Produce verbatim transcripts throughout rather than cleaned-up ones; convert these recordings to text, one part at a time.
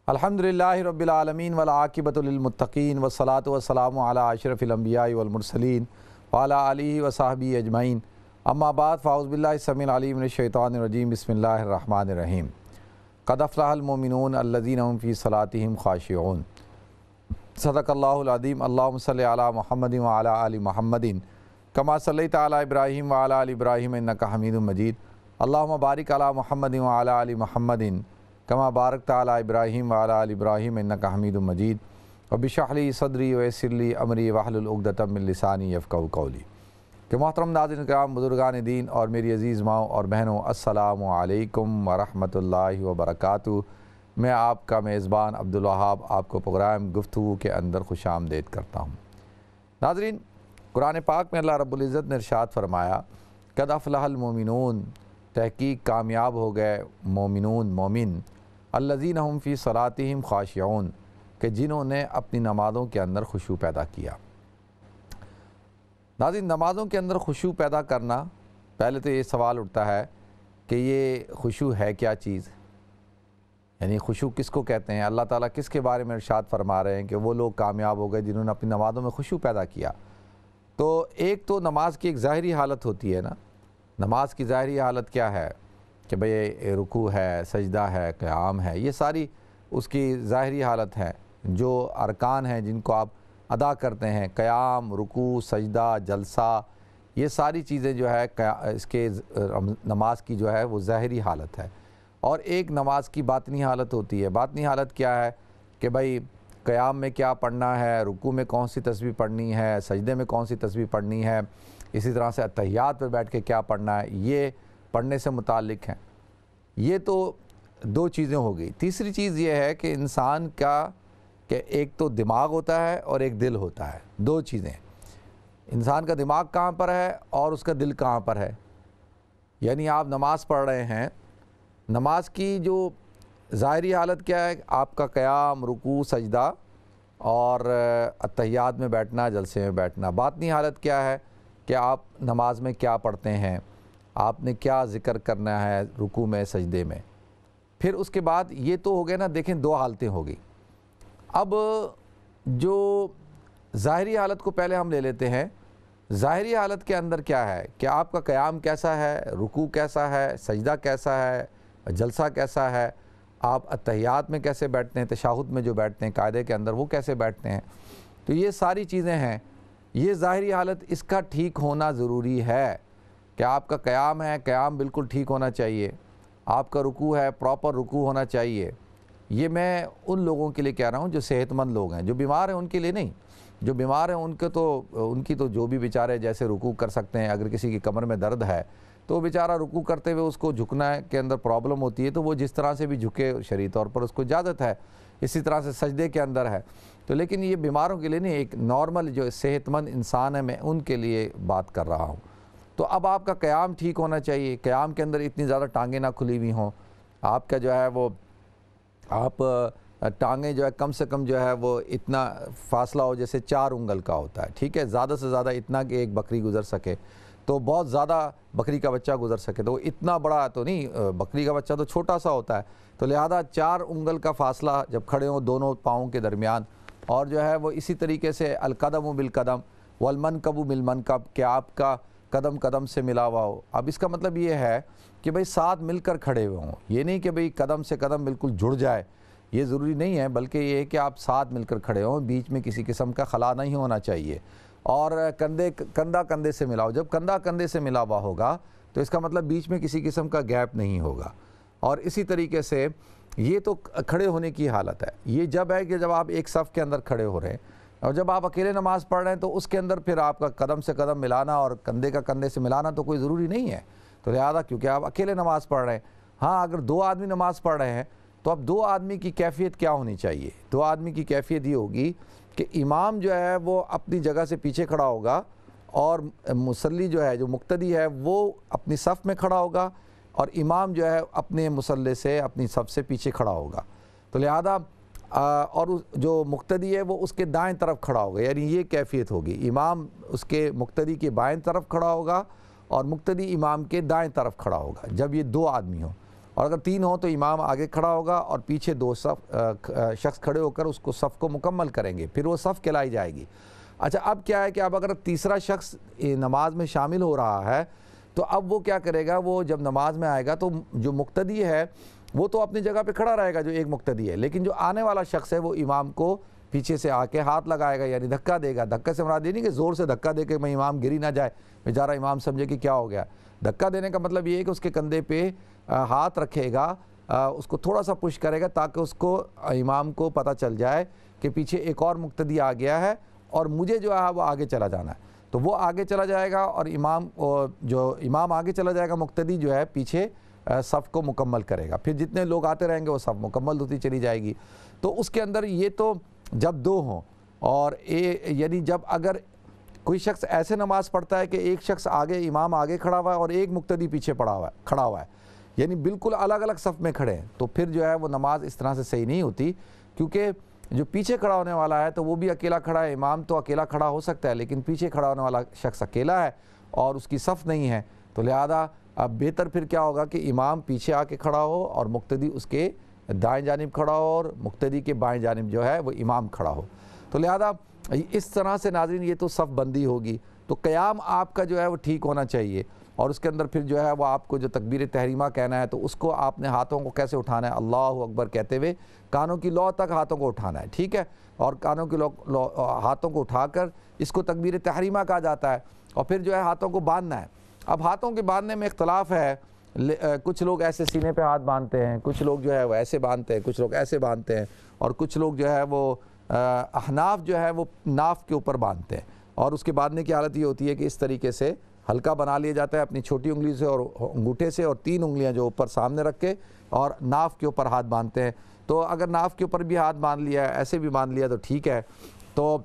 الحمدللہ رب العالمین والعاقبۃ للمتقین والصلاۃ والسلام علی اشرف الانبیاء والمرسلین وعلی آلہ وصحبہ اجمعین اما بعد فاعوذ باللہ السمیع العلیم من الشیطان الرجیم بسم اللہ الرحمن الرحیم قد افلح المؤمنون الذین هم فی صلاتہم خاشعون صدق اللہ العظیم اللہم صلی علی محمد وعلی آل محمد کما صلیت علی ابراہیم وعلی آل ابراہیم انک حمید مجید اللہم بارک علی محمد وعلی آل محمد کما بارکت علی ابراہیم وعلی آل ابراہیم انک حمید مجید رب اشرح لی صدری ویسر لی امری واحلل عقدۃ من لسانی یفقہوا قولی۔ کہ محترم ناظرین کرام، بزرگان دین اور میری عزیز ماؤں اور بہنوں، السلام علیکم ورحمۃ اللہ وبرکاتہ۔ میں آپ کا میزبان عبدالوہاب آپ کو پروگرام گفتگو کے اندر خوش آمدید کرتا ہوں۔ ناظرین، قرآن پاک میں اللہ رب العزت نے ارشاد فرمایا قد افلح المؤمنون، تحقیق کامیاب ہو گئے مومنون مومن، الذین هم فی صلاتہم خاشعون، کہ جنہوں نے اپنی نمازوں کے اندر خشوع پیدا کیا۔ ناظرین، نمازوں کے اندر خشوع پیدا کرنا، پہلے تو یہ سوال اٹھتا ہے کہ یہ خشوع ہے کیا چیز، یعنی خشوع کس کو کہتے ہیں؟ اللہ تعالیٰ کس کے بارے میں ارشاد فرما رہے ہیں کہ وہ لوگ کامیاب ہو گئے جنہوں نے اپنی نمازوں میں خشوع پیدا کیا؟ تو ایک تو نماز کی ایک ظاہری حالت ہوتی ہے نا۔ نماز کی ظاہری حالت کیا ہے کہ بھئی رکوع ہے، سجدہ ہے، قیام ہے، یہ ساری اس کی ظاہری حالت ہے۔ جو ارکان ہیں جن کو آپ ادا کرتے ہیں، قیام، رکوع، سجدہ، جلسہ، یہ ساری چیزیں جو ہے اس کے نماز کی جو ہے وہ ظاہری حالت ہے۔ اور ایک نماز کی باطنی حالت ہوتی ہے۔ باطنی حالت کیا ہے کہ بھئی قیام میں کیا پڑھنا ہے، رکوع میں کون سی تسبیح پڑھنی ہے، سجدے میں کون سی تسبیح پڑھنی ہے، اسی طرح سے اتحیات پہ بیٹھ کے کیا پڑھنا ہے، یہ پڑھنے سے متعلق ہیں۔ یہ تو دو چیزیں ہو گئی۔ تیسری چیز یہ ہے کہ انسان کا کہ ایک تو دماغ ہوتا ہے اور ایک دل ہوتا ہے، دو چیزیں۔ انسان کا دماغ کہاں پر ہے اور اس کا دل کہاں پر ہے؟ یعنی آپ نماز پڑھ رہے ہیں، نماز کی جو ظاہری حالت کیا ہے؟ آپ کا قیام، رکوع، سجدہ اور اتحیات میں بیٹھنا، جلسے میں بیٹھنا۔ باطنی حالت کیا ہے کہ آپ نماز میں کیا پڑھتے ہیں، آپ نے کیا ذکر کرنا ہے رکوع میں، سجدے میں۔ پھر اس کے بعد یہ تو ہو گئے نا، دیکھیں دو حالتیں ہو گئی۔ اب جو ظاہری حالت کو پہلے ہم لے لیتے ہیں۔ ظاہری حالت کے اندر کیا ہے کہ آپ کا قیام کیسا ہے، رکوع کیسا ہے، سجدہ کیسا ہے، جلسہ کیسا ہے، آپ اتحیات میں کیسے بیٹھتے ہیں، تشہد میں جو بیٹھتے ہیں قاعدے کے اندر وہ کیسے بیٹھتے ہیں۔ تو یہ ساری چیزیں ہیں۔ یہ ظاہری حالت، اس کا ٹھیک ہونا ضروری ہے کہ آپ کا قیام ہے، قیام بالکل ٹھیک ہونا چاہیے، آپ کا رکوع ہے، پراپر رکوع ہونا چاہیے۔ یہ میں ان لوگوں کے لیے کہہ رہا ہوں جو صحت مند لوگ ہیں۔ جو بیمار ہیں ان کے لیے نہیں۔ جو بیمار ہیں ان کے تو ان کی تو جو بھی بیچارے جیسے رکوع کر سکتے ہیں، اگر کسی کی کمر میں درد ہے تو بیچارہ رکوع کرتے ہوئے اس کو جھکنا کے اندر پرابلم ہوتی ہے تو وہ جس طرح سے بھی جھکے، شرعی طور پر اس کو اجازت ہے۔ اسی طرح سے سجدے کے اندر ہے۔ تو لیکن یہ بیماروں کے لیے نہیں، ایک نارمل جو صحت مند انسان ہے میں ان کے لیے بات کر رہا ہوں۔ تو اب آپ کا قیام ٹھیک ہونا چاہیے، قیام کے اندر اتنی زیادہ ٹانگیں نہ کھلی ہوئی ہوں، آپ کا جو ہے وہ آپ ٹانگیں جو ہے کم سے کم جو ہے وہ اتنا فاصلہ ہو جیسے چار انگل کا ہوتا ہے، ٹھیک ہے، زیادہ سے زیادہ اتنا کہ ایک بکری گزر سکے، تو بہت زیادہ بکری کا بچہ گزر سکے تو اتنا بڑا تو نہیں، بکری کا بچہ تو چھوٹا سا ہوتا ہے، تو لہذا چار انگل کا فاصلہ جب کھڑے ہوں دونوں پاؤں کے درمیان، اور جو ہے وہ اسی طریقے سے القدم بالقدم والمنکب بالمنکب، کہ آپ کا قدم قدم سے ملا ہوا ہو۔ اب اس کا مطلب یہ ہے کہ بھئی ساتھ مل کر کھڑے ہوئے ہوں، یہ نہیں کہ بھئی قدم سے قدم بالکل جڑ جائے، یہ ضروری نہیں ہے، بلکہ یہ ہے کہ آپ ساتھ مل کر کھڑے ہوں، بیچ میں کسی قسم کا خلا نہیں ہونا چاہیے، اور کندھے کندھا کندھے سے ملا ہو۔ جب کندھا کندھے سے ملا ہوا ہوگا تو اس کا مطلب بیچ میں کسی قسم کا گیپ نہیں ہوگا۔ اور اسی طریقے سے یہ تو کھڑے ہونے کی حالت ہے۔ یہ جب ہے کہ جب آپ ایک صف کے اندر کھڑے ہو رہے ہیں، اور جب آپ اکیلے نماز پڑھ رہے ہیں تو اس کے اندر پھر آپ کا قدم سے قدم ملانا اور کندھے کا کندھے سے ملانا تو کوئی ضروری نہیں ہے، تو لہذا کیونکہ آپ اکیلے نماز پڑھ رہے ہیں۔ ہاں، اگر دو آدمی نماز پڑھ رہے ہیں تو اب دو آدمی کی کیفیت کیا ہونی چاہیے؟ دو آدمی کی کیفیت یہ ہوگی کہ امام جو ہے وہ اپنی جگہ سے پیچھے کھڑا ہوگا، اور مصلی جو ہے، جو مقتدی ہے، وہ اپنی صف میں کھڑا ہوگا، اور امام جو ہے اپنے مصلی سے اپنی صف سے پیچھے کھڑا ہوگا۔ تو لہذا اور جو مقتدی ہے وہ اس کے دائیں طرف کھڑا ہوگا، یعنی یہ کیفیت ہوگی، امام اس کے مقتدی کے بائیں طرف کھڑا ہوگا اور مقتدی امام کے دائیں طرف کھڑا ہوگا، جب یہ دو آدمی ہوں۔ اور اگر تین ہوں تو امام آگے کھڑا ہوگا اور پیچھے دو صف شخص کھڑے ہو کر اس کو صف کو مکمل کریں گے، پھر وہ صف کہلائی جائے گی۔ اچھا اب کیا ہے کہ اب اگر تیسرا شخص نماز میں شامل ہو رہا ہے تو اب وہ کیا کرے گا، وہ جب نماز میں آئے گا تو جو مقتدی ہے وہ تو اپنی جگہ پہ کھڑا رہے گا جو ایک مقتدی ہے، لیکن جو آنے والا شخص ہے وہ امام کو پیچھے سے آ کے ہاتھ لگائے گا، یعنی دھکا دے گا۔ دھکا سے مراد یہ نہیں کہ زور سے دھکا دے کے میں امام گری نہ جائے، بیچارہ امام سمجھے کہ کیا ہو گیا۔ دھکا دینے کا مطلب یہ ہے کہ اس کے کندھے پہ ہاتھ رکھے گا، اس کو تھوڑا سا پش کرے گا تاکہ اس کو امام کو پتہ چل جائے کہ پیچھے ایک اور مقتدی آ گیا ہے اور مجھے جو ہے وہ آگے چلا جانا ہے، تو وہ آگے چلا جائے گا اور امام جو امام آگے چلا جائے گا، مقتدی جو ہے پیچھے صف کو مکمل کرے گا۔ پھر جتنے لوگ آتے رہیں گے وہ صف مکمل ہوتی چلی جائے گی۔ تو اس کے اندر یہ تو جب دو ہوں، اور اے یعنی جب اگر کوئی شخص ایسے نماز پڑھتا ہے کہ ایک شخص آگے امام آگے کھڑا ہوا ہے اور ایک مقتدی پیچھے پڑا ہوا ہے کھڑا ہوا ہے یعنی بالکل الگ الگ صف میں کھڑے ہیں، تو پھر جو ہے وہ نماز اس طرح سے صحیح نہیں ہوتی، کیونکہ جو پیچھے کھڑا ہونے والا ہے تو وہ بھی اکیلا کھڑا ہے، امام تو اکیلا کھڑا ہو سکتا ہے لیکن پیچھے کھڑا ہونے والا شخص اکیلا ہے اور اس کی صف نہیں ہے، تو لہذا اب بہتر پھر کیا ہوگا کہ امام پیچھے آ کے کھڑا ہو اور مقتدی اس کے دائیں جانب کھڑا ہو اور مقتدی کے بائیں جانب جو ہے وہ امام کھڑا ہو۔ تو لہذا اس طرح سے ناظرین یہ تو صف بندی ہوگی، تو قیام آپ کا جو ہے وہ ٹھیک ہونا چاہیے، اور اس کے اندر پھر جو ہے وہ آپ کو جو تکبیر تحریمہ کہنا ہے تو اس کو آپ نے ہاتھوں کو کیسے اٹھانا ہے، اللہ اکبر کہتے ہوئے کانوں کی لو تک ہاتھوں کو اٹھانا ہے، ٹھیک ہے، اور کانوں کی لو, لو ہاتھوں کو اٹھا کر اس کو تکبیر تحریمہ کہا جاتا ہے، اور پھر جو ہے ہاتھوں کو باندھنا ہے۔ اب ہاتھوں کے باندھنے میں اختلاف ہے، کچھ لوگ ایسے سینے پہ ہاتھ باندھتے ہیں، کچھ لوگ جو ہے وہ ایسے باندھتے ہیں، کچھ لوگ ایسے باندھتے ہیں، اور کچھ لوگ جو ہے وہ احناف جو ہے وہ ناف کے اوپر باندھتے ہیں، اور اس کے باندھنے کی حالت یہ ہوتی ہے کہ اس طریقے سے ہلکا بنا لیا جاتا ہے اپنی چھوٹی انگلی سے اور انگوٹھے سے، اور تین انگلیاں جو اوپر سامنے رکھ کے اور ناف کے اوپر ہاتھ باندھتے ہیں۔ تو اگر ناف کے اوپر بھی ہاتھ باندھ لیا ہے، ایسے بھی باندھ لیا تو ٹھیک ہے۔ تو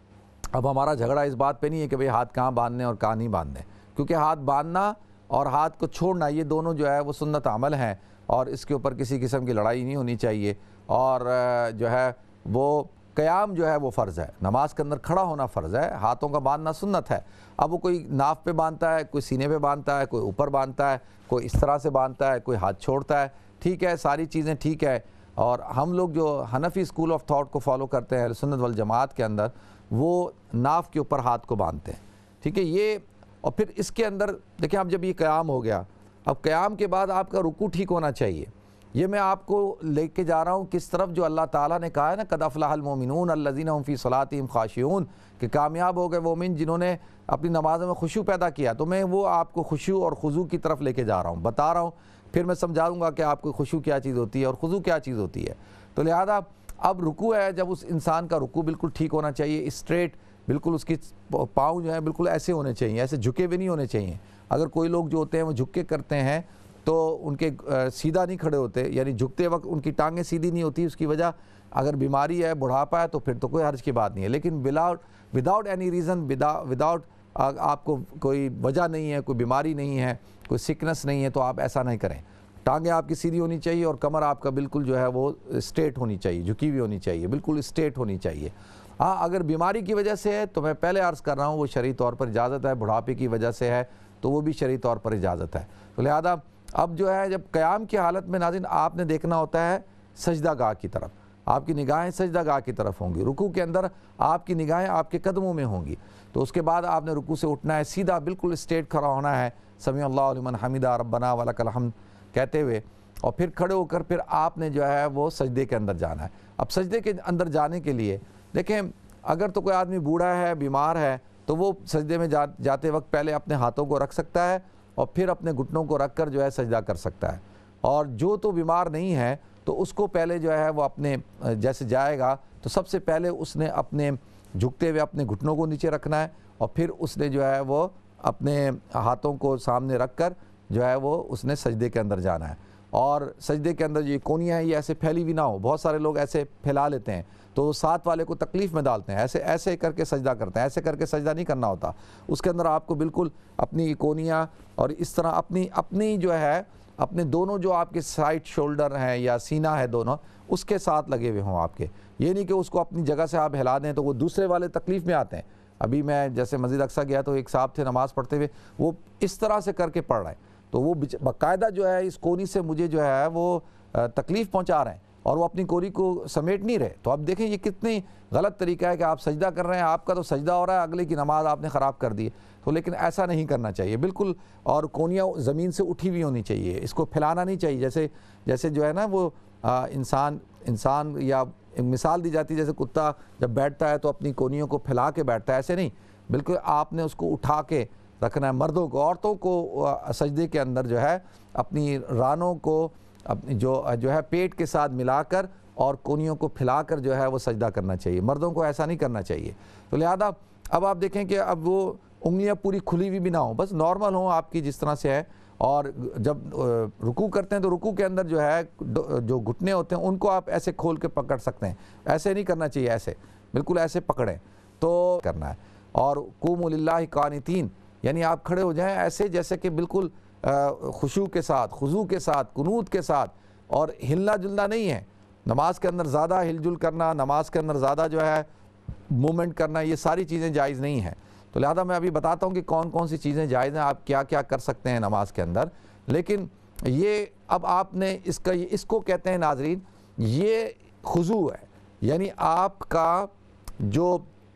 اب ہمارا جھگڑا اس بات پہ نہیں ہے کہ بھئی ہاتھ کہاں باندھنے اور کہاں نہیں باندھنے، کیونکہ ہاتھ باندھنا اور ہاتھ کو چھوڑنا یہ دونوں جو ہے وہ سنت عمل ہیں، اور اس کے اوپر کسی قسم کی لڑائی نہیں ہونی چاہیے، اور جو ہے وہ قیام جو ہے وہ فرض ہے، نماز کے اندر کھڑا ہونا فرض ہے، ہاتھوں کا باندھنا سنت ہے۔ اب وہ کوئی ناف پہ باندھتا ہے، کوئی سینے پہ باندھتا ہے، کوئی اوپر باندھتا ہے، کوئی اس طرح سے باندھتا ہے، کوئی ہاتھ چھوڑتا ہے، ٹھیک ہے، ساری چیزیں ٹھیک ہے۔ اور ہم لوگ جو حنفی اسکول آف تھاٹ کو فالو کرتے ہیں سنت والجماعت کے اندر، وہ ناف کے اوپر ہاتھ کو باندھتے ہیں، ٹھیک ہے یہ۔ اور پھر اس کے اندر دیکھیں اب جب یہ قیام ہو گیا، اب قیام کے بعد آپ کا رکوع ٹھیک ہونا چاہیے۔ یہ میں آپ کو لے کے جا رہا ہوں کس طرف، جو اللہ تعالیٰ نے کہا ہے نا قد افلح المؤمنون الذین هم فی صلاتہم خاشعون، کہ کامیاب ہو گئے وہ مومن جنہوں نے اپنی نمازوں میں خشوع پیدا کیا۔ تو میں وہ آپ کو خشوع اور خضوع کی طرف لے کے جا رہا ہوں، بتا رہا ہوں، پھر میں سمجھاؤں گا کہ آپ کو خشوع کیا چیز ہوتی ہے اور خضوع کیا چیز ہوتی ہے۔ تو لہذا اب رکوع ہے، جب اس انسان کا رکوع بالکل ٹھیک ہونا چاہیے، اسٹریٹ، بالکل اس کی پاؤں جو ہیں بالکل ایسے ہونے چاہیے، ایسے جھکے ہوئے نہیں ہونے چاہیے۔ اگر کوئی لوگ جو ہوتے ہیں وہ جھک کے کرتے ہیں تو ان کے سیدھا نہیں کھڑے ہوتے، یعنی جھکتے وقت ان کی ٹانگیں سیدھی نہیں ہوتی، اس کی وجہ اگر بیماری ہے، بڑھاپا ہے تو پھر تو کوئی حرج کی بات نہیں ہے، لیکن without without any reason, without آپ کو کوئی وجہ نہیں ہے، کوئی بیماری نہیں ہے، کوئی سکنس نہیں ہے، تو آپ ایسا نہیں کریں۔ ٹانگیں آپ کی سیدھی ہونی چاہیے اور کمر آپ کا بالکل جو ہے وہ اسٹریٹ ہونی چاہیے، جھکی ہوئی ہونی چاہیے، بالکل اسٹریٹ ہونی چاہیے۔ ہاں اگر بیماری کی وجہ سے ہے تو میں پہلے عرض کر رہا ہوں وہ شرعی طور پر اجازت ہے، بڑھاپے کی وجہ سے ہے تو وہ بھی شرعی طور پر اجازت ہے۔ تو لہذا اب جو ہے جب قیام کی حالت میں ناظرین آپ نے دیکھنا ہوتا ہے سجدہ گاہ کی طرف، آپ کی نگاہیں سجدہ گاہ کی طرف ہوں گی، رکوع کے اندر آپ کی نگاہیں آپ کے قدموں میں ہوں گی، تو اس کے بعد آپ نے رکوع سے اٹھنا ہے، سیدھا بالکل اسٹریٹ کھڑا ہونا ہے، سمیع اللہ لمن حمدہ ربنا ولک الحمد کہتے ہوئے، اور پھر کھڑے ہو کر پھر آپ نے جو ہے وہ سجدے کے اندر جانا ہے۔ اب سجدے کے اندر جانے کے لیے دیکھیں، اگر تو کوئی آدمی بوڑھا ہے، بیمار ہے، تو وہ سجدے میں جا جاتے وقت پہلے اپنے ہاتھوں کو رکھ سکتا ہے اور پھر اپنے گھٹنوں کو رکھ کر جو ہے سجدہ کر سکتا ہے، اور جو تو بیمار نہیں ہے تو اس کو پہلے جو ہے وہ اپنے جیسے جائے گا تو سب سے پہلے اس نے اپنے جھکتے ہوئے اپنے گھٹنوں کو نیچے رکھنا ہے، اور پھر اس نے جو ہے وہ اپنے ہاتھوں کو سامنے رکھ کر جو ہے وہ اس نے سجدے کے اندر جانا ہے، اور سجدے کے اندر یہ کونیاں ہیں یہ ایسے پھیلی بھی نہ ہو، بہت سارے لوگ ایسے پھیلا لیتے ہیں تو ساتھ والے کو تکلیف میں ڈالتے ہیں، ایسے ایسے کر کے سجدہ کرتے ہیں، ایسے کر کے سجدہ نہیں کرنا ہوتا، اس کے اندر آپ کو بالکل اپنی کونیاں اور اس طرح اپنی اپنی جو ہے اپنے دونوں جو آپ کے سائڈ شولڈر ہیں یا سینہ ہے دونوں اس کے ساتھ لگے ہوئے ہوں آپ کے، یہ نہیں کہ اس کو اپنی جگہ سے آپ ہلا دیں تو وہ دوسرے والے تکلیف میں آتے ہیں۔ ابھی میں جیسے مسجد اقصیٰ گیا تو ایک صاحب تھے نماز پڑھتے ہوئے، وہ اس طرح سے کر کے پڑھ رہے ہیں، تو وہ باقاعدہ جو ہے اس کونی سے مجھے جو ہے وہ تکلیف پہنچا رہے ہیں اور وہ اپنی کوری کو سمیٹ نہیں رہے. تو اب دیکھیں یہ کتنی غلط طریقہ ہے کہ آپ سجدہ کر رہے ہیں, آپ کا تو سجدہ ہو رہا ہے, اگلے کی نماز آپ نے خراب کر دی. تو لیکن ایسا نہیں کرنا چاہیے بالکل, اور کونیاں زمین سے اٹھی ہوئی ہونی چاہیے, اس کو پھیلانا نہیں چاہیے. جیسے جیسے جو ہے نا وہ انسان انسان یا مثال دی جاتی ہے جیسے کتا جب بیٹھتا ہے تو اپنی کونیوں کو پھیلا کے بیٹھتا ہے, ایسے نہیں, بالکل آپ نے اس کو اٹھا کے رکھنا ہے. مردوں کو, عورتوں کو سجدے کے اندر جو ہے اپنی رانوں کو اپنی جو جو ہے پیٹ کے ساتھ ملا کر اور کونیوں کو پھیلا کر جو ہے وہ سجدہ کرنا چاہیے. مردوں کو ایسا نہیں کرنا چاہیے. تو لہذا اب آپ دیکھیں کہ اب وہ انگلیاں پوری کھلی ہوئی بھی نہ ہوں, بس نارمل ہوں آپ کی جس طرح سے ہے. اور جب رکوع کرتے ہیں تو رکوع کے اندر جو ہے جو گھٹنے ہوتے ہیں ان کو آپ ایسے کھول کے پکڑ سکتے ہیں, ایسے نہیں کرنا چاہیے, ایسے بالکل ایسے پکڑیں تو کرنا ہے. اور قوموا للہ قانتین, یعنی آپ کھڑے ہو جائیں ایسے جیسے کہ بالکل خشوع کے ساتھ, خضوع کے ساتھ, قنوت کے ساتھ, اور ہلنا جلنا نہیں ہے. نماز کے اندر زیادہ ہل جل کرنا, نماز کے اندر زیادہ جو ہے مومنٹ کرنا, یہ ساری چیزیں جائز نہیں ہیں. تو لہذا میں ابھی بتاتا ہوں کہ کون کون سی چیزیں جائز ہیں, آپ کیا کیا کر سکتے ہیں نماز کے اندر. لیکن یہ اب آپ نے اس کا اس کو کہتے ہیں ناظرین, یہ خضوع ہے. یعنی آپ کا جو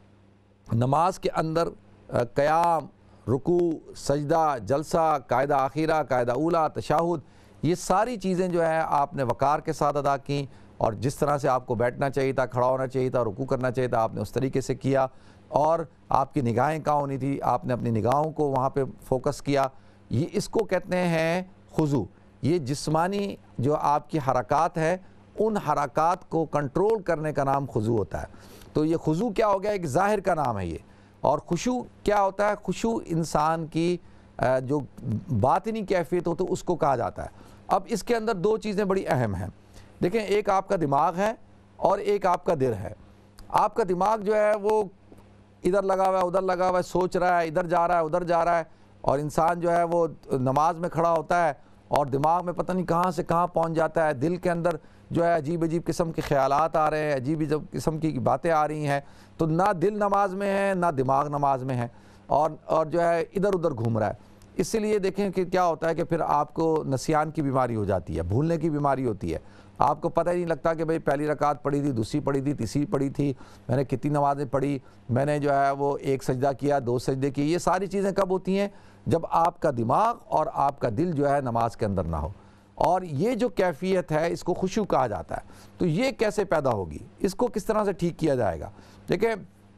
نماز کے اندر قیام, رکوع, سجدہ, جلسہ, قاعدہ آخرہ, قاعدہ اولیٰ, تشہد, یہ ساری چیزیں جو ہے آپ نے وقار کے ساتھ ادا کی, اور جس طرح سے آپ کو بیٹھنا چاہیے تھا, کھڑا ہونا چاہیے تھا, رکوع کرنا چاہیے تھا, آپ نے اس طریقے سے کیا. اور آپ کی نگاہیں کہاں ہونی تھی, آپ نے اپنی نگاہوں کو وہاں پہ فوکس کیا. یہ اس کو کہتے ہیں خضوع. یہ جسمانی جو آپ کی حرکات ہے ان حرکات کو کنٹرول کرنے کا نام خضوع ہوتا ہے. تو یہ خضوع کیا ہو گیا, ایک ظاہر کا نام ہے یہ. اور خشوع کیا ہوتا ہے, خشوع انسان کی جو باطنی کیفیت ہوتی ہے اس کو کہا جاتا ہے. اب اس کے اندر دو چیزیں بڑی اہم ہیں. دیکھیں, ایک آپ کا دماغ ہے اور ایک آپ کا دل ہے. آپ کا دماغ جو ہے وہ ادھر لگا ہوا ہے, ادھر لگا ہوا ہے, سوچ رہا ہے, ادھر جا رہا ہے, ادھر جا رہا ہے. اور انسان جو ہے وہ نماز میں کھڑا ہوتا ہے اور دماغ میں پتہ نہیں کہاں سے کہاں پہنچ جاتا ہے. دل کے اندر جو ہے عجیب عجیب قسم کے خیالات آ رہے ہیں, عجیب عجیب قسم کی باتیں آ رہی ہیں. تو نہ دل نماز میں ہے نہ دماغ نماز میں ہے, اور اور جو ہے ادھر ادھر گھوم رہا ہے. اس لیے دیکھیں کہ کیا ہوتا ہے کہ پھر آپ کو نسیان کی بیماری ہو جاتی ہے, بھولنے کی بیماری ہوتی ہے. آپ کو پتہ ہی نہیں لگتا کہ بھئی پہلی رکعت پڑھی تھی, دوسری پڑھی تھی, تیسری پڑھی تھی, میں نے کتنی نمازیں پڑھی, میں نے جو ہے وہ ایک سجدہ کیا, دو سجدے کیے. یہ ساری چیزیں کب ہوتی ہیں, جب آپ کا دماغ اور آپ کا دل جو ہے نماز کے اندر نہ ہو. اور یہ جو کیفیت ہے اس کو خشوع کہا جاتا ہے. تو یہ کیسے پیدا ہوگی, اس کو کس طرح سے ٹھیک کیا جائے گا. دیکھیں,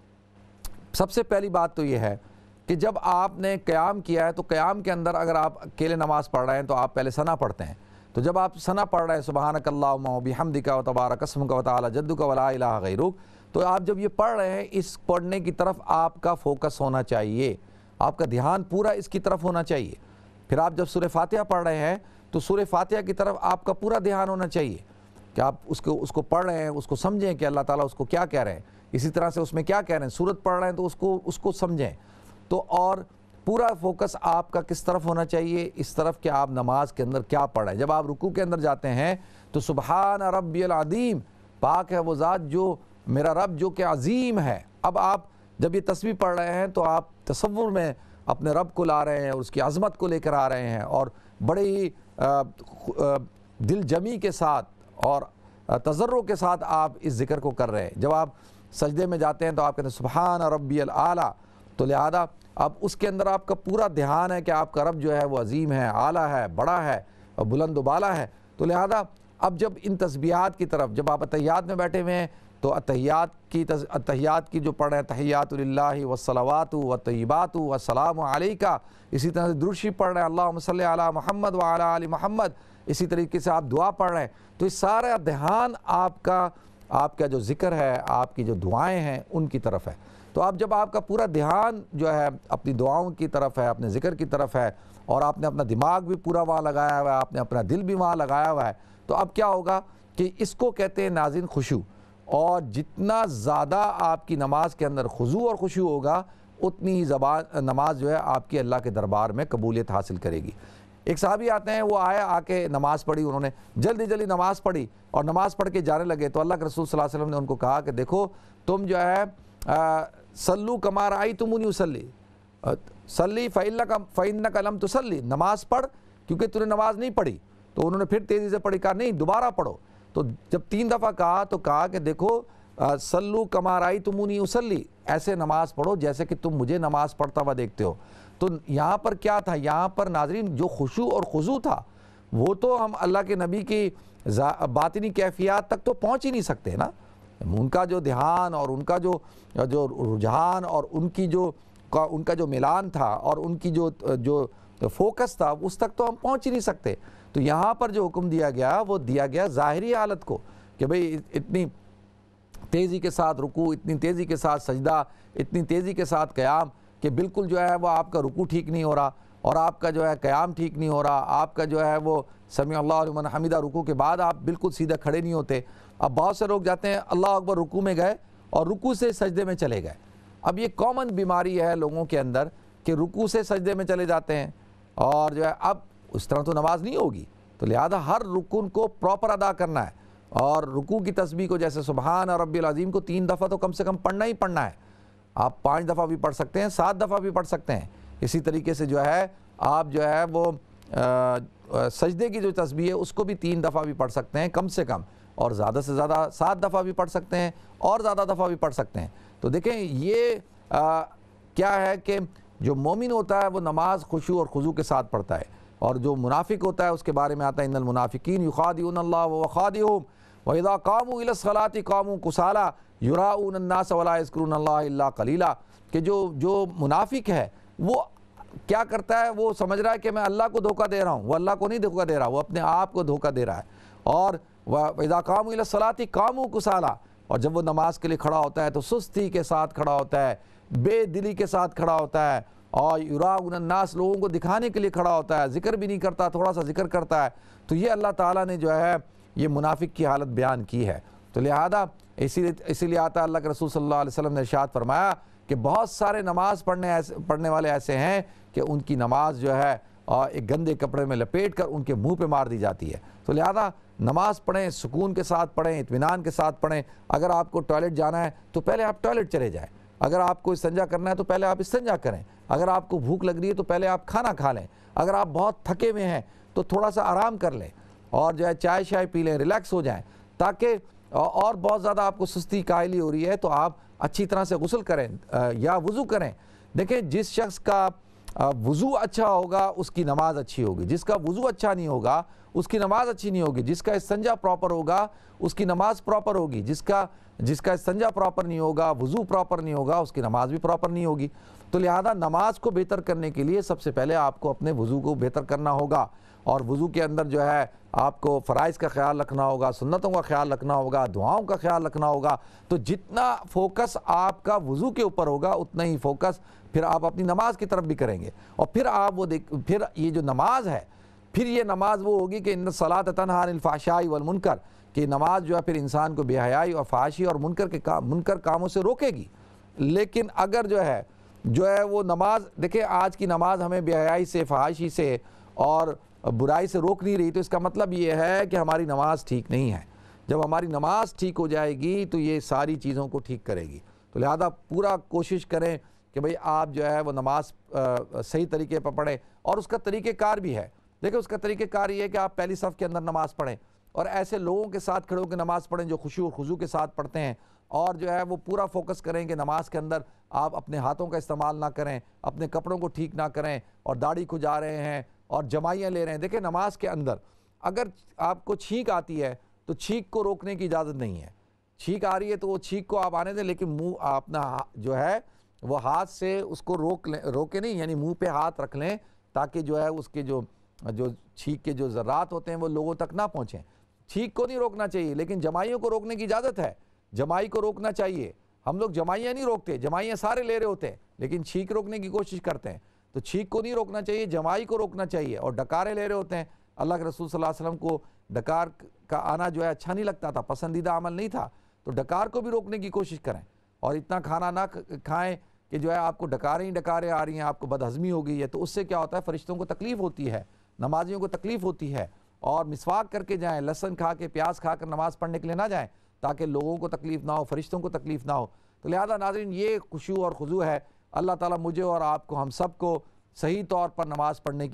سب سے پہلی بات تو یہ ہے کہ جب آپ نے قیام کیا ہے تو قیام کے اندر اگر آپ اکیلے نماز پڑھ رہے ہیں تو آپ پہلے ثنا پڑھتے ہیں. تو جب آپ ثنا پڑھ رہے ہیں سبحانک اللہم و بحمدک و تبارک اسمک و تعالی جدک و لا الہ غیرک, تو آپ جب یہ پڑھ رہے ہیں اس پڑھنے کی طرف آپ کا فوکس ہونا چاہیے, آپ کا دھیان پورا اس کی طرف ہونا چاہیے. پھر آپ جب سورہ فاتحہ پڑھ رہے ہیں تو سورہ فاتحہ کی طرف آپ کا پورا دھیان ہونا چاہیے کہ آپ اس کو اس کو پڑھ رہے ہیں, اس کو سمجھیں کہ اللہ تعالیٰ اس کو کیا کہہ رہے ہیں. اسی طرح سے اس میں کیا کہہ رہے ہیں, سورت پڑھ رہے ہیں تو اس کو اس کو سمجھیں. تو اور پورا فوکس آپ کا کس طرف ہونا چاہیے, اس طرف کہ آپ نماز کے اندر کیا پڑھ رہے ہیں. جب آپ رکوع کے اندر جاتے ہیں تو سبحان ربی العظیم, پاک ہے وہ ذات جو میرا رب جو کہ عظیم ہے. اب آپ جب یہ تسبیح پڑھ رہے ہیں تو آپ تصور میں اپنے رب کو لا رہے ہیں اور اس کی عظمت کو لے کر آ رہے ہیں, اور بڑے ہی دل جمی کے ساتھ اور تضرع کے ساتھ آپ اس ذکر کو کر رہے ہیں. جب آپ سجدے میں جاتے ہیں تو آپ کہتے ہیں سبحان ربی الاعلیٰ. تو لہذا اب اس کے اندر آپ کا پورا دھیان ہے کہ آپ کا رب جو ہے وہ عظیم ہے, اعلیٰ ہے, بڑا ہے, اور بلند و بالا ہے. تو لہذا اب جب ان تسبیحات کی طرف, جب آپ اتحیات میں بیٹھے ہوئے ہیں تو اتحیات کی اتحیات کی جو پڑھ رہے ہیں, تحیات للہ والصلوات والطیبات والسلام علیکہ, اسی طرح سے درود شریف پڑھ رہے ہیں اللہم صلی علی محمد وعلی آل محمد, اسی طریقے سے آپ دعا پڑھ رہے ہیں. تو اس سارا دھیان آپ کا آپ کا جو ذکر ہے, آپ کی جو دعائیں ہیں ان کی طرف ہے. تو اب جب آپ کا پورا دھیان جو ہے اپنی دعاؤں کی طرف ہے, اپنے ذکر کی طرف ہے, اور آپ نے اپنا دماغ بھی پورا وہاں لگایا ہوا ہے, آپ نے اپنا دل بھی وہاں لگایا ہوا ہے, تو اب کیا ہوگا کہ اس کو کہتے ہیں ناظرین خشوع. اور جتنا زیادہ آپ کی نماز کے اندر خضوع اور خشوع ہوگا اتنی ہی زبان نماز جو ہے آپ کی اللہ کے دربار میں قبولیت حاصل کرے گی. ایک صحابی آتے ہیں, وہ آئے, آ کے نماز پڑھی, انہوں نے جلدی جلدی نماز پڑھی اور نماز پڑھ کے جانے لگے. تو اللہ کے رسول صلی اللہ علیہ وسلم نے ان کو کہا کہ دیکھو تم جو ہے صلو کما رأیتمونی اصلی, صلی فإنک لم تصلی, نماز پڑھ کیونکہ تو نے نماز نہیں پڑھی. تو انہوں نے پھر تیزی سے پڑھی, کہا نہیں دوبارہ پڑھو. تو جب تین دفعہ کہا تو کہا کہ دیکھو سلو کما رأیتمونی اصلی, ایسے نماز پڑھو جیسے کہ تم مجھے نماز پڑھتا ہوا دیکھتے ہو. تو یہاں پر کیا تھا, یہاں پر ناظرین جو خشوع اور خضوع تھا وہ تو ہم اللہ کے نبی کی باطنی کیفیات تک تو پہنچ ہی نہیں سکتے نا. ان کا جو دھیان اور ان کا جو جو رجحان اور ان کی جو ان کا جو ملان تھا اور ان کی جو جو فوکس تھا اس تک تو ہم پہنچ ہی نہیں سکتے. تو یہاں پر جو حکم دیا گیا وہ دیا گیا ظاہری حالت کو کہ بھئی اتنی تیزی کے ساتھ رکوع, اتنی تیزی کے ساتھ سجدہ, اتنی تیزی کے ساتھ قیام کہ بالکل جو ہے وہ آپ کا رکوع ٹھیک نہیں ہو رہا اور آپ کا جو ہے قیام ٹھیک نہیں ہو رہا, آپ کا جو ہے وہ سمیع اللہ لمن حمدہ رکوع کے بعد آپ بالکل سیدھا کھڑے نہیں ہوتے. اب بہت سے لوگ جاتے ہیں اللہ اکبر رکوع میں گئے اور رکوع سے سجدے میں چلے گئے. اب یہ کامن بیماری ہے لوگوں کے اندر کہ رکوع سے سجدے میں چلے جاتے ہیں اور جو ہے اب اس طرح تو نماز نہیں ہوگی. تو لہذا ہر رکن کو پراپر ادا کرنا ہے اور رکوع کی تسبیح کو جیسے سبحان ربی العظیم کو تین دفعہ تو کم سے کم پڑھنا ہی پڑھنا ہے. آپ پانچ دفعہ بھی پڑھ سکتے ہیں, سات دفعہ بھی پڑھ سکتے ہیں. اسی طریقے سے جو ہے آپ جو ہے وہ سجدے کی جو تسبیح ہے اس کو بھی تین دفعہ بھی پڑھ سکتے ہیں کم سے کم, اور زیادہ سے زیادہ سات دفعہ بھی پڑھ سکتے ہیں اور زیادہ دفعہ بھی پڑھ سکتے ہیں. تو دیکھیں یہ آ, کیا ہے کہ جو مومن ہوتا ہے وہ نماز خشوع اور خضوع کے ساتھ پڑھتا ہے, اور جو منافق ہوتا ہے اس کے بارے میں آتا ہے ان المنافقین یخادعون اللہ وهو خادعهم واذا قاموا الى الصلاة قاموا كسالى يراؤون الناس ولا يذكرون الله الا قليلا. کہ جو جو منافق ہے وہ کیا کرتا ہے, وہ سمجھ رہا ہے کہ میں اللہ کو دھوکہ دے رہا ہوں, وہ اللہ کو نہیں دھوکہ دے رہا, وہ اپنے آپ کو دھوکہ دے رہا ہے. اور واذا قاموا الى الصلاة قاموا كسالى, اور جب وہ نماز کے لیے کھڑا ہوتا ہے تو سستی کے ساتھ کھڑا ہوتا ہے, بے دلی کے ساتھ کھڑا ہوتا ہے, اور یراؤون الناس لوگوں کو دکھانے کے لیے کھڑا ہوتا ہے, ذکر بھی نہیں کرتا, تھوڑا سا ذکر کرتا ہے. تو یہ اللہ تعالیٰ نے جو ہے یہ منافق کی حالت بیان کی ہے. تو لہذا اسی لیے اسی لیے آتا اللہ کے رسول صلی اللہ علیہ وسلم نے ارشاد فرمایا کہ بہت سارے نماز پڑھنے ایسے پڑھنے والے ایسے ہیں کہ ان کی نماز جو ہے ایک گندے کپڑے میں لپیٹ کر ان کے منہ پہ مار دی جاتی ہے. تو لہذا نماز پڑھیں, سکون کے ساتھ پڑھیں, اطمینان کے ساتھ پڑھیں. اگر آپ کو ٹوائلٹ جانا ہے تو پہلے آپ ٹوائلٹ چلے جائیں, اگر آپ کو استنجا کرنا ہے تو پہلے آپ استنجا کریں, اگر آپ کو بھوک لگ رہی ہے تو پہلے آپ کھانا کھا لیں, اگر آپ بہت تھکے ہوئے ہیں تو تھوڑا سا آرام کر لیں اور جو ہے چائے شائے پی لیں, ریلیکس ہو جائیں, تاکہ اور بہت زیادہ آپ کو سستی کاہلی ہو رہی ہے تو آپ اچھی طرح سے غسل کریں یا وضو کریں. دیکھیں جس شخص کا وضو اچھا ہوگا اس کی نماز اچھی ہوگی, جس کا وضو اچھا نہیں ہوگا اس کی نماز اچھی نہیں ہوگی, جس کا استنجا پراپر ہوگا اس کی نماز پراپر ہوگی, جس کا جس کا استنجا پراپر نہیں ہوگا, وضو پراپر نہیں ہوگا, اس کی نماز بھی پراپر نہیں ہوگی. تو لہذا نماز کو بہتر کرنے کے لیے سب سے پہلے آپ کو اپنے وضو کو بہتر کرنا ہوگا, اور وضو کے اندر جو ہے آپ کو فرائض کا خیال رکھنا ہوگا, سنتوں کا خیال رکھنا ہوگا, دعاؤں کا خیال رکھنا ہوگا. تو جتنا فوکس آپ کا وضو کے اوپر ہوگا اتنا ہی فوکس پھر آپ اپنی نماز کی طرف بھی کریں گے. اور پھر آپ وہ دیکھ پھر یہ جو نماز ہے پھر یہ نماز وہ ہوگی کہ ان الصلاۃ تنہی عن الفحشاء والمنکر, کہ نماز جو ہے پھر انسان کو بے حیائی اور فحاشی اور منکر کے کام منکر کاموں سے روکے گی. لیکن اگر جو ہے جو ہے وہ نماز دیکھیں آج کی نماز ہمیں بے حیائی سے, فحاشی سے اور برائی سے روک نہیں رہی, تو اس کا مطلب یہ ہے کہ ہماری نماز ٹھیک نہیں ہے. جب ہماری نماز ٹھیک ہو جائے گی تو یہ ساری چیزوں کو ٹھیک کرے گی. تو لہذا پورا کوشش کریں کہ بھئی آپ جو ہے وہ نماز صحیح طریقے پر پڑھیں, اور اس کا طریقہ کار بھی ہے. دیکھیں اس کا طریقہ کار یہ ہے کہ آپ پہلی صف کے اندر نماز پڑھیں اور ایسے لوگوں کے ساتھ کھڑے ہو کے نماز پڑھیں جو خشوع و خضوع کے ساتھ پڑھتے ہیں, اور جو ہے وہ پورا فوکس کریں کہ نماز کے اندر آپ اپنے ہاتھوں کا استعمال نہ کریں, اپنے کپڑوں کو ٹھیک نہ کریں, اور داڑھی کھجا رہے ہیں اور جمائیاں لے رہے ہیں. دیکھیں نماز کے اندر اگر آپ کو چھینک آتی ہے تو چھینک کو روکنے کی اجازت نہیں ہے. چھینک آ رہی ہے تو وہ چھینک کو آپ آنے دیں, لیکن منہ اپنا جو ہے وہ ہاتھ سے اس کو روک لیں, روکے نہیں یعنی منہ پہ ہاتھ رکھ لیں تاکہ جو ہے اس کے جو جو چھینک کے جو ذرات ہوتے ہیں وہ لوگوں تک نہ پہنچیں. چھینک کو نہیں روکنا چاہیے, لیکن جمائیوں کو روکنے کی اجازت ہے. جمائی کو روکنا چاہیے. ہم لوگ جمائیاں نہیں روکتے, جمائیاں سارے لے رہے ہوتے ہیں لیکن چھینک روکنے کی کوشش کرتے ہیں. تو چھینک کو نہیں روکنا چاہیے, جمائی کو روکنا چاہیے. اور ڈکارے لے رہے ہوتے ہیں, اللہ کے رسول صلی اللہ علیہ وسلم کو ڈکار کا آنا جو ہے اچھا نہیں لگتا تھا, پسندیدہ عمل نہیں تھا. تو ڈکار کو بھی روکنے کی کوشش کریں, اور اتنا کھانا نہ کھائیں کہ جو ہے آپ کو ڈکاریں ہی ڈکاریں آ رہی ہیں, آپ کو بدہضمی ہو گئی ہے. تو اس سے کیا ہوتا ہے, فرشتوں کو تکلیف ہوتی ہے, نمازیوں کو تکلیف ہوتی ہے. اور مسواک کر کے جائیں, لہسن کھا کے پیاز کھا کر نماز پڑھنے کے لیے نہ جائیں تاکہ لوگوں کو تکلیف نہ ہو, فرشتوں کو تکلیف نہ ہو. تو لہذا ناظرین یہ خشوع اور خضوع ہے. اللہ تعالیٰ مجھے اور آپ کو ہم سب کو صحیح طور پر نماز پڑھنے کی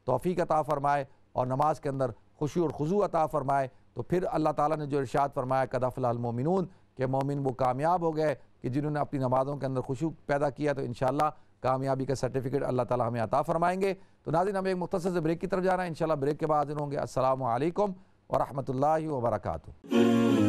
توفیق عطا فرمائے اور نماز کے اندر خشوع اور خضوع عطا فرمائے۔ تو پھر اللہ تعالیٰ نے جو ارشاد فرمایا قد افلح المومنون کہ مومن وہ کامیاب ہو گئے کہ جنہوں نے اپنی نمازوں کے اندر خشوع پیدا کیا، تو انشاءاللہ کامیابی کا سرٹیفکیٹ اللہ تعالیٰ ہمیں عطا فرمائیں گے۔ تو ناظرین ہم ایک مختصر سے بریک کی طرف جا رہے ہیں، انشاءاللہ بریک کے بعد حاضر ہوں گے۔ السلام علیکم ورحمۃ اللہ وبرکاتہ۔